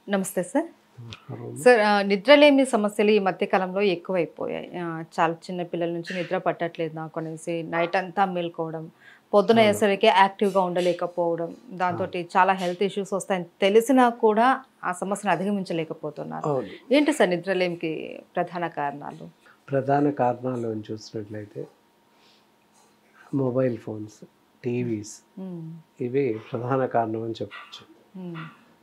నమస్తే సార్. అవును. సార్ నిద్రలేమి సమస్యలు ఈ మధ్య కాలంలో ఎక్కువైపోయాయి. చాలా చిన్న పిల్లల నుంచి నిద్ర పట్టట్లేదు నాకు అనేసి నైట్ అంతా మేలుకోవడం, పొద్దున అవును. అయ్యేసరికి యాక్టివ్‌గా ఉండలేకపోవడం, అవును. దాంతోటి చాలా హెల్త్ ఇష్యూస్ వస్తాయని తెలిసినా కూడా ఆ సమస్యను అధిగమించలేకపోతున్నారు. అవును. ఏంటి సార్ నిద్రలేమికి ప్రధాన కారణాలు? ప్రధాన కారణాలను చూసినట్లయితే మొబైల్ ఫోన్స్, టీవీస్ హ్మ్. ఇవి ప్రధాన కారణం అని చెప్పొచ్చు. హ్మ్.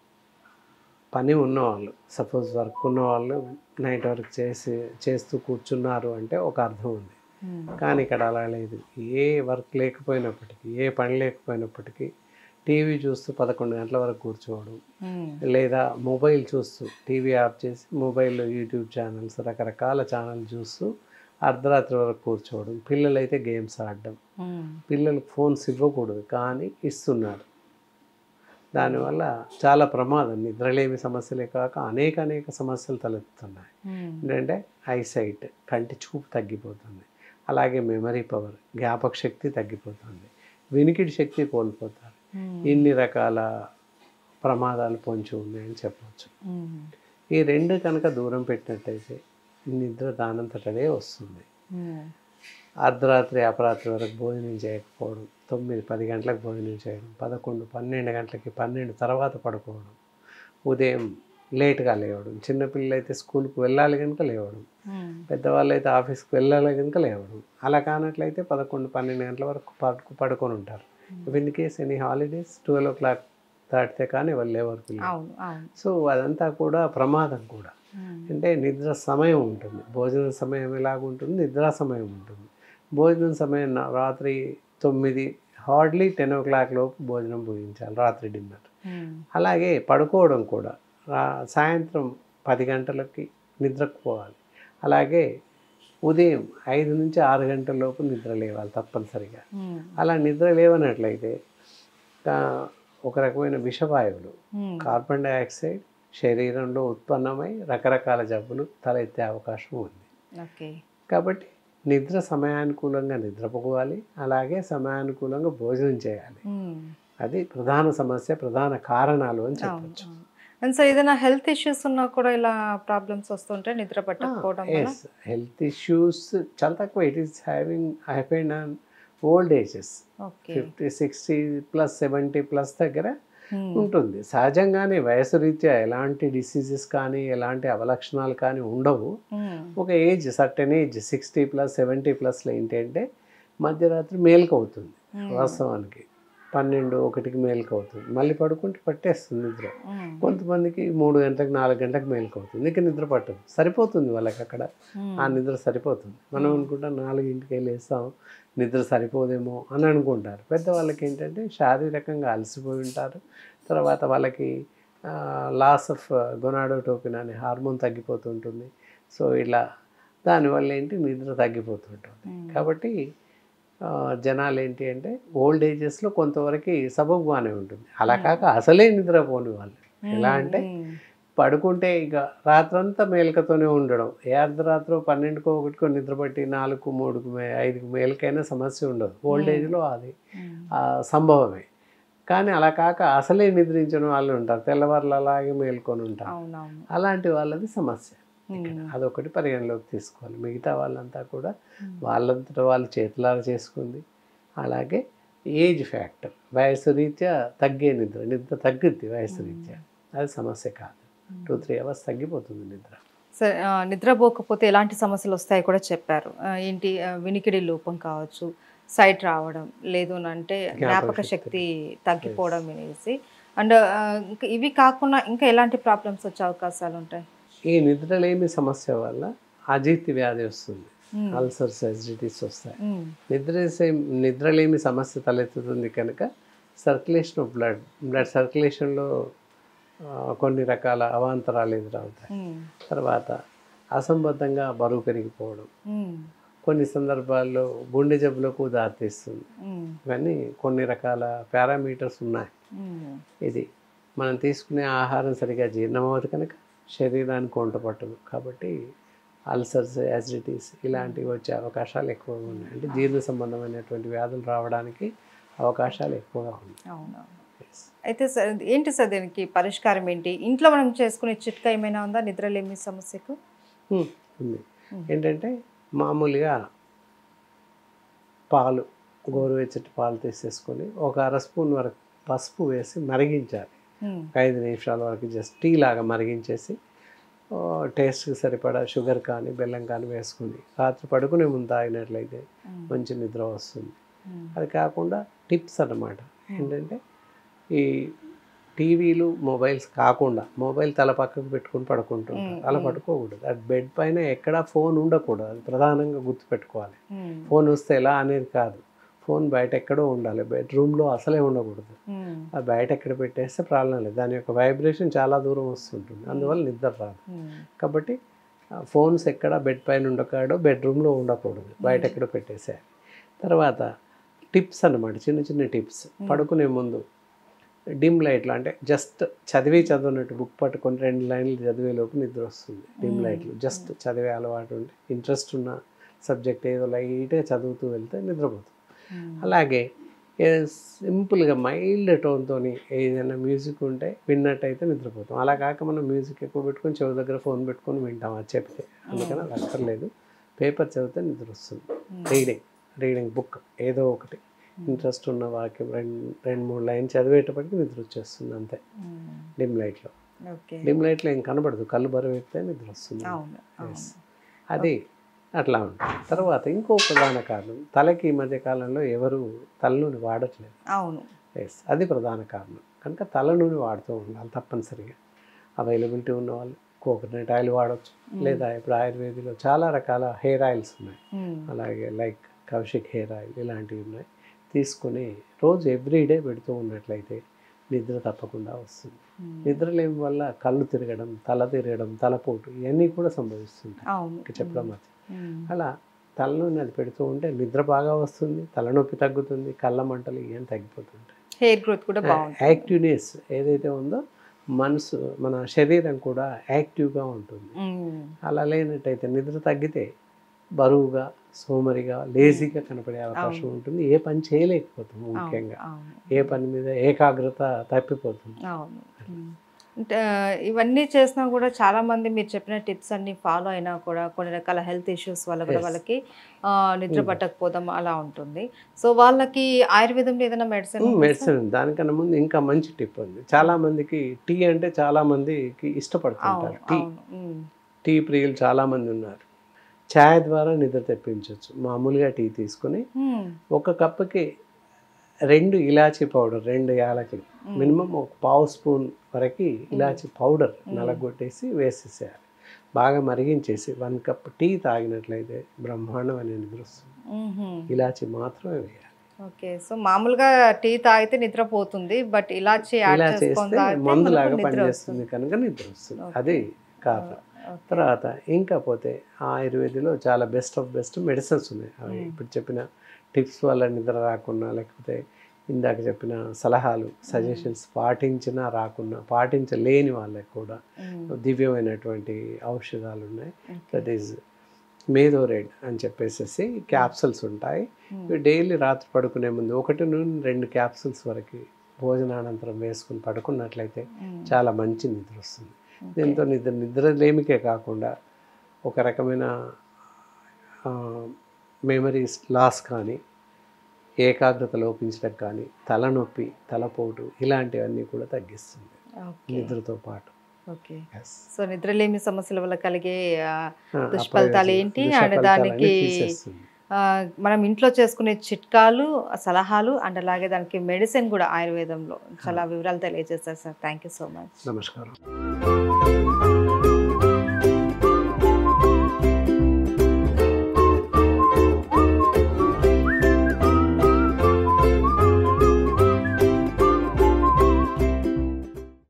పని ఉన్నవాళ్ళు సపోజ్ వర్క్ ఉన్నవాళ్ళు నైట్ వర్క్ చేస్తూ కూర్చున్నారు అంటే ఒక అర్థం ఉంది. హ్మ్. కానీ ఇక్కడ అలా లేదు. ఏ వర్క్ లేకపోయినప్పటికీ, ఏ పని లేకపోయినప్పటికీ టీవీ చూస్తూ 11 గంటల వరకు కూర్చోవడం, హ్మ్. లేదా మొబైల్ చూస్తూ టీవీ ఆఫ్ చేసి మొబైల్‌లో యూట్యూబ్ ఛానల్స్ రకరకాల ఛానల్ చూస్తూ అర్ధరాత్రి వరకు కూర్చోవడం. పిల్లలైతే గేమ్స్ ఆడడం. హ్మ్. పిల్లలకు ఫోన్స్ ఇవ్వకూడదు కానీ ఇస్తున్నారు. దానివల్ల చాలా ప్రమాదం. నిద్రలేమి సమస్యలే కాక అనేక సమస్యలు తలెత్తుతున్నాయి. హ్మ్. ఏంటంటే ఐసైట్ కంటి చూపు తగ్గిపోతుంది. అలాగే మెమరీ పవర్ జ్ఞాపక శక్తి తగ్గిపోతుంది. వినికిడి శక్తి కోల్పోతారు. హ్మ్. ఇన్ని రకాల ప్రమాదాలు పొంచి ఉన్నాయని చెప్పవచ్చు. హ్మ్. ఈ 2 కనుక దూరం పెట్టినట్టయితే నిద్ర దానంతటదే వస్తుంది. హ్మ్. అర్ధరాత్రి, అపరాత్రి వరకు భోజనం చేయకపోవడం, 9, 10 గంటలకు భోజనం చేయడం, 11, 12 గంటలకి 12 తర్వాత పడుకోవడం, ఉదయం లేట్‌గా లేవడం, చిన్నపిల్లలైతే స్కూల్‌కి వెళ్ళాలి గనుక లేవడం, హ్మ్. పెద్దవాళ్ళైతే ఆఫీస్‌కి వెళ్ళాలి గనుక లేవడం. అలా కానట్లయితే 11, 12 గంటల వరకు పడుకొని ఉంటారు. If in case any holidays 12:00 దాటితే కానీ వాళ్ళు లేవరు పిల్లలు. అవును. అవును. సో అదంతా కూడా ప్రమాదం కూడా. హ్మ్. అంటే నిద్ర సమయం ఉంటుంది. భోజన సమయం ఎలాగుంటుంది, నిద్రా సమయం ఉంటుంది. భోజనం సమయం రాత్రి 9 హార్డ్లీ 10:00 లోపు భోజనం ముగించాలి రాత్రి డిన్నర్. హ్మ్. అలాగే పడుకోవడం కూడా సాయంత్రం 10 గంటలకి నిద్రకు పోవాలి. అలాగే ఉదయం 5-6 గంటల లోపు నిద్ర లేవాలి తప్పనిసరిగా. హ్మ్. అలా నిద్ర లేవనట్లయితే ఒక రకమైన విషవాయువులు హ్మ్. కార్బన్ డయాక్సైడ్ శరీరంలో ఉత్పన్నమై రకరకాల జబ్బులు తలెత్తే అవకాశం ఉంది. ఓకే. కాబట్టి నిద్ర సమయానుకూలంగా నిద్రపోవాలి. అలాగే సమయానుకూలంగా భోజనం చేయాలి. హ్మ్. అది ప్రధాన సమస్య, ప్రధాన కారణాలు అని అవును. చెప్పొచ్చు. అవును. అండ్ సో ఏదైనా హెల్త్ ఇష్యూస్ ఉన్నా కూడా ఇలా ప్రాబ్లమ్స్ వస్తుంటాయి నిద్ర పట్టకపోవడం వల్ల? ఎస్ హెల్త్ ఇష్యూస్ చాలా తక్కువ. It is happened on old ages. Okay. 50, 60 plus 70 plus దగ్గర హ్మ్. ఉంటుంది. సహజంగానే వయసు రీత్యా ఎలాంటి డిసీజెస్ కానీ, ఎలాంటి అవలక్షణాలు కానీ ఉండవు. హ్మ్. ఒక ఏజ్ సర్టెన్ ఏజ్ 60 ప్లస్ 70 ప్లస్‌లో ఏంటంటే మధ్యరాత్రి మేలుకవుతుంది. హ్మ్. వాస్తవానికి 12, 1కి మేలుకవుతుంది. మళ్ళీ పడుకుంటే పట్టేస్తుంది నిద్ర. హ్మ్. కొంతమందికి 3 గంటలకు, 4 గంటలకు మేలుకవుతుంది. ఇక నిద్ర పట్టదు. సరిపోతుంది వాళ్ళకక్కడ. ఆ హ్మ్. నిద్ర సరిపోతుంది. మనం అనుకుంటాం 4కే లేస్తాం, నిద్ర సరిపోదేమో అని అనుకుంటారు. పెద్దవాళ్ళకి ఏంటంటే శారీరకంగా అలసిపోయి ఉంటారు. తర్వాత వాళ్ళకి లాస్ ఆఫ్ గొనాడోట్రోపిన్ అనే హార్మోన్ తగ్గిపోతుంటుంది. సో ఇలా దానివల్ల ఏంటి నిద్ర తగ్గిపోతుంటుంది. హ్మ్. కాబట్టి జనాలు ఏంటి అంటే ఓల్డ్ ఏజెస్‌లో కొంతవరకు సబబుగానే ఉంటుంది. అలా కాక అసలే నిద్రపోని వాళ్ళు. ఎలా హ్మ్. అంటే హ్మ్. పడుకుంటే ఇక రాత్రంతా మేలుకతోనే ఉండడం. ఏ అర్ధరాత్రో 12కో, 1కో నిద్రపట్టి 4కు, 3కు, 5కు మేలుకైనా సమస్య ఉండదు. ఓల్డ్ హ్మ్. ఏజ్‌లో అది హ్మ్. సంభవమే. కానీ అలా కాక అసలే నిద్రించని వాళ్ళు ఉంటారు. తెల్లవార్లు అలాగే మేల్కొని ఉంటారు. అవునవును. అలాంటి వాళ్ళది సమస్య ఇక్కడ. హ్మ్. అదొకటి పరిగణలోకి తీసుకోవాలి. మిగతా వాళ్ళంతా కూడా హ్మ్. వాళ్ళంతట వాళ్ళు చేతులారా చేసుకుంది. అలాగే ఏజ్ ఫ్యాక్టర్ వయసు రీత్యా తగ్గే నిద్ర తగ్గుద్ది వయసు రీత్యా. అది సమస్య కాదు. 2, 3 అవర్స్ తగ్గిపోతుంది నిద్ర. సరే నిద్రపోకపోతే ఎలాంటి సమస్యలొస్తాయో కూడా చెప్పారు. ఏంటి వినికిడి లోపం కావచ్చు, సైట్ రావడం, లేదు అనంటే జ్ఞాపక జ్ఞాపక శక్తి శక్తి ఎస్. తగ్గిపోవడం అనేసి. అండ్ ఇంక ఇవి కాకుండా ఇంకా ఎలాంటి ప్రాబ్లమ్స్ వచ్చే అవకాశాలుంటాయి? ఈ నిద్రలేమి సమస్య వల్ల అజీర్తి వ్యాధి వస్తుంది. హ్మ్. అల్సర్స్, అసిడిటీస్ వస్తాయి. హ్మ్. నిద్రలేమి సమస్య తలెత్తుతుంది కనుక సర్క్యులేషన్ ఆఫ్ బ్లడ్ సర్క్యులేషన్‌లో కొన్ని రకాల అవాంతరాలు ఎదురవుతాయి. హ్మ్. తర్వాత అసంబద్ధంగా బరువు పెరిగిపోవడం, హ్మ్. కొన్ని సందర్భాల్లో గుండె జబ్బులకు దారితీస్తుంది. హ్మ్. ఇవన్నీ కొన్ని రకాల పారామీటర్స్ ఉన్నాయి. హ్మ్. ఇది మనం తీసుకునే ఆహారం సరిగ్గా జీర్ణం అవ్వదు కనుక శరీరానికి వంట పట్టదు. కాబట్టి అల్సర్స్, యాసిడిటీస్ ఇలాంటివి వచ్చే అవకాశాలు ఎక్కువగా ఉన్నాయి. అంటే జీర్ణ సంబంధమైనటువంటి వ్యాధులు రావడానికి అవకాశాలు ఎక్కువగా ఉన్నాయి. అవునవును. అయితే సార్ ఏంటి సార్ దీనికి పరిష్కారం ఏంటి? ఇంట్లో మనం చేసుకునే చిట్కా ఏమైనా ఉందా నిద్రలేమి సమస్యకు? ఉంది. ఏంటంటే మామూలుగా పాలు, గోరువెచ్చటి పాలు తీసేసుకొని ఒక అర స్పూన్ వరకు పసుపు వేసి మరిగించాలి. 5 నిమిషాల వరకు జస్ట్ టీ లాగా మరిగించేసి టేస్ట్కి సరిపడా షుగర్ కానీ బెల్లం కానీ వేసుకుని రాత్రి పడుకునే ముందు తాగినట్లయితే మంచి నిద్ర వస్తుంది. అది కాకుండా టిప్స్ అన్నమాట. ఏంటంటే ఈ టీవీలు మొబైల్స్ కాకుండా మొబైల్ తల పక్కకు పెట్టుకుని పడుకుంటుంటారు. అలా పడుకోకూడదు. అది బెడ్ పైన ఎక్కడా ఫోన్ ఉండకూడదు. అది ప్రధానంగా గుర్తుపెట్టుకోవాలి. ఫోన్ వస్తే ఎలా అనేది కాదు, ఫోన్ బయట ఎక్కడో ఉండాలి. బెడ్రూమ్లో అసలే ఉండకూడదు. అది బయట ఎక్కడ పెట్టేస్తే ప్రాబ్లం లేదు. దాని యొక్క వైబ్రేషన్ చాలా దూరం వస్తుంటుంది, అందువల్ల నిద్ర రాదు. కాబట్టి ఫోన్స్ ఎక్కడ బెడ్ పైన ఉండకాడో బెడ్రూమ్లో ఉండకూడదు, బయట ఎక్కడ పెట్టేసేయాలి. తర్వాత టిప్స్ అన్నమాట, చిన్న చిన్న టిప్స్. పడుకునే ముందు డిమ్ లైట్లు, అంటే జస్ట్ చదివినట్టు బుక్ పట్టుకొని 2 లైన్లు చదివేలోపు నిద్ర వస్తుంది. డిమ్ లైట్లు జస్ట్ చదివే అలవాటు ఉండి ఇంట్రెస్ట్ ఉన్న సబ్జెక్ట్ ఏదో లైట్గా చదువుతూ వెళ్తే నిద్రపోతుంది. అలాగే సింపుల్గా మైల్డ్ టోన్తో ఏదైనా మ్యూజిక్ ఉంటే విన్నట్టయితే నిద్రపోతాం. అలా కాక మనం మ్యూజిక్ ఎక్కువ పెట్టుకొని చెవి దగ్గర ఫోన్ పెట్టుకొని వింటాం అది చెప్తే. అందుకని అది అక్కర్లేదు. పేపర్ చదివితే నిద్ర వస్తుంది. రీడింగ్ బుక్ ఏదో ఒకటి ఇంట్రెస్ట్ ఉన్న వాక్యం 2-3 లైన్ చదివేటప్పటికి నిద్ర వచ్చేస్తుంది అంతే. డిమ్ లైట్లో ఏం కనబడదు, కళ్ళు బరువు ఎక్కితే నిద్ర వస్తుంది. అది అట్లా ఉంటుంది. తర్వాత ఇంకో ప్రధాన కారణం, తలకి ఈ మధ్య కాలంలో ఎవరు తలనూనె వాడట్లేదు. అది ప్రధాన కారణం. కనుక తలనూనె వాడుతూ ఉండాలి తప్పనిసరిగా. అవైలబిలిటీ ఉన్న వాళ్ళు కోకోనట్ ఆయిల్ వాడవచ్చు, లేదా ఇప్పుడు ఆయుర్వేదిలో చాలా రకాల హెయిర్ ఆయిల్స్ ఉన్నాయి. అలాగే లైక్ కౌశిక్ హెయిర్ ఆయిల్ ఇలాంటివి ఉన్నాయి. తీసుకొని రోజు ఎవ్రీడే పెడుతూ ఉన్నట్లయితే నిద్ర తప్పకుండా వస్తుంది. నిద్ర లేని వల్ల కళ్ళు తిరగడం, తల తిరగడం, తలపోటు ఇవన్నీ కూడా సంభవిస్తుంటాయి చెప్పడం అది. అలా తలనూనె అది పెడుతూ ఉంటే నిద్ర బాగా వస్తుంది, తలనొప్పి తగ్గుతుంది, కళ్ళ మంటలు ఇవన్నీ తగ్గిపోతుంటాయి. హెయిర్ గ్రోత్ కూడా బాగుంటుంది. యాక్టివ్నెస్ ఏదైతే ఉందో మనసు, మన శరీరం కూడా యాక్టివ్గా ఉంటుంది. అలా లేనట్టయితే నిద్ర తగ్గితే బరువుగా, సోమరిగా, లేజీగా కనపడే అవకాశం ఉంటుంది. ఏ పని చేయలేకపోతాం, ముఖ్యంగా ఏ పని మీద ఏకాగ్రత తప్పిపోతుంది. అంటే ఇవన్నీ చేసినా కూడా చాలా మంది మీరు చెప్పిన టిప్స్ అన్ని ఫాలో అయినా కూడా కొన్ని రకాల హెల్త్ ఇష్యూస్ వల్ల కూడా వాళ్ళకి నిద్ర పట్టకపోవడం అలా ఉంటుంది. సో వాళ్ళకి ఆయుర్వేదంలో ఏదైనా మెడిసిన్ దానికన్నా ముందు ఇంకా మంచి టిప్ ఉంది. చాలా మందికి టీ అంటే చాలా మందికి ఇష్టపడుతుంటారు. టీ ప్రియులు చాలా మంది ఉన్నారు. ఛాయ్ ద్వారా నిద్ర తెప్పించవచ్చు. మామూలుగా టీ తీసుకొని ఒక కప్పుకి 2 ఇలాచీ పౌడర్, 2 యాలకులు, మినిమం ఒక 1/2 స్పూన్ వరకు ఇలాచీ పౌడర్ నలగొట్టేసి వేసేసేయాలి. బాగా మరిగించేసి 1 కప్ టీ తాగినట్లయితే బ్రహ్మాండమైన నిద్ర వస్తుంది. ఇలాచీ మాత్రమే వేయాలి. ఓకే. సో మామూలుగా టీ తాగితే నిద్రపోతుంది, బట్ ఇలాచీ చేస్తే మందులాగా పనిచేస్తుంది కనుక నిద్ర వస్తుంది. అది కారణం. తర్వాత ఇంకా పోతే ఆయుర్వేదిలో చాలా బెస్ట్ ఆఫ్ బెస్ట్ మెడిసిన్స్ ఉన్నాయి. అవి ఇప్పుడు చెప్పిన టిప్స్ వల్ల నిద్ర రాకున్నా, లేకపోతే ఇందాక చెప్పిన సలహాలు, సజెషన్స్ పాటించినా రాకున్నా, పాటించలేని వాళ్ళకి కూడా దివ్యమైనటువంటి ఔషధాలు ఉన్నాయి. దట్ ఈజ్ మేధోరేడ్ అని చెప్పేసి క్యాప్సూల్స్ ఉంటాయి. డైలీ రాత్రి పడుకునే ముందు 1-2 క్యాప్సూల్స్ వరకు భోజనానంతరం వేసుకుని పడుకున్నట్లయితే చాలా మంచి నిద్ర వస్తుంది. దీంతో నిద్రలేమికే కాకుండా ఒక రకమైన మెమరీస్ లాస్ కానీ, ఏకాగ్రత లోపించడం కానీ, తలనొప్పి, తలపోటు ఇలాంటివన్నీ కూడా తగ్గిస్తుంది నిద్రతో పాటు. ఓకే. సో నిద్రలేమి సమస్యల వల్ల కలిగే దుష్ఫలితాలు ఏంటి అండ్ దానికి మనం ఇంట్లో చేసుకునే చిట్కాలు, సలహాలు అండ్ అలాగే దానికి మెడిసిన్ కూడా ఆయుర్వేదంలో చాలా వివరాలు తెలియజేస్తారు sir. Thank you so much. నమస్కారం.